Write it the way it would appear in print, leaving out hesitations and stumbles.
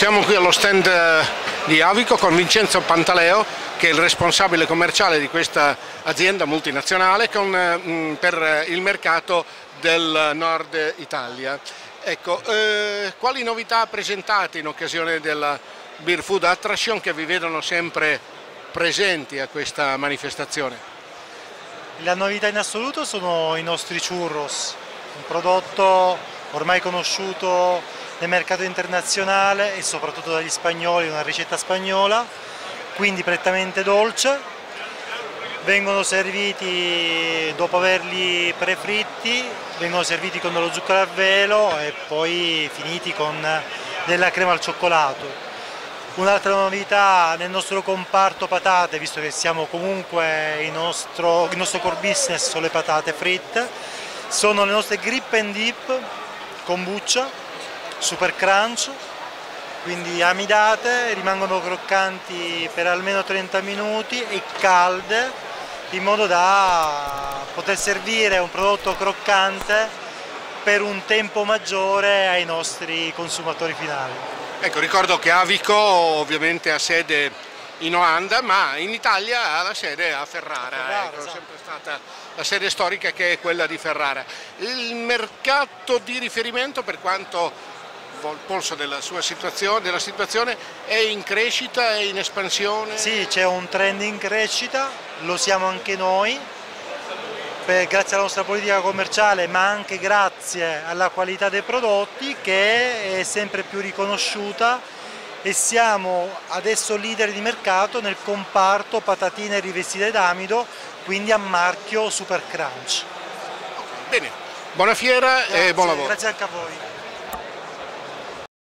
Siamo qui allo stand di Avico con Vincenzo Pantaleo, che è il responsabile commerciale di questa azienda multinazionale per il mercato del Nord Italia. Ecco, quali novità presentate in occasione della Beer Food Attraction che vi vedono sempre presenti a questa manifestazione? La novità in assoluto sono i nostri churros, un prodotto ormai conosciuto nel mercato internazionale e soprattutto dagli spagnoli, una ricetta spagnola, quindi prettamente dolce. Vengono serviti, dopo averli prefritti, vengono serviti con dello zucchero a velo e poi finiti con della crema al cioccolato. Un'altra novità nel nostro comparto patate, visto che siamo comunque il nostro core business sono le patate fritte, sono le nostre grip and dip kombucha, super crunch, quindi amidate, rimangono croccanti per almeno 30 minuti e calde, in modo da poter servire un prodotto croccante per un tempo maggiore ai nostri consumatori finali. Ecco, ricordo che Avico ovviamente ha sede in Olanda, ma in Italia ha la sede a Ferrara, ecco, esatto. sempre stata la sede storica che è quella di Ferrara. Il mercato di riferimento, per quanto il polso della situazione, è in crescita, è in espansione? Sì, c'è un trend in crescita, lo siamo anche noi, grazie alla nostra politica commerciale, ma anche grazie alla qualità dei prodotti che è sempre più riconosciuta, e siamo adesso leader di mercato nel comparto patatine rivestite d'amido, quindi a marchio Super Crunch. Bene, buona fiera e buon lavoro. Grazie anche a voi.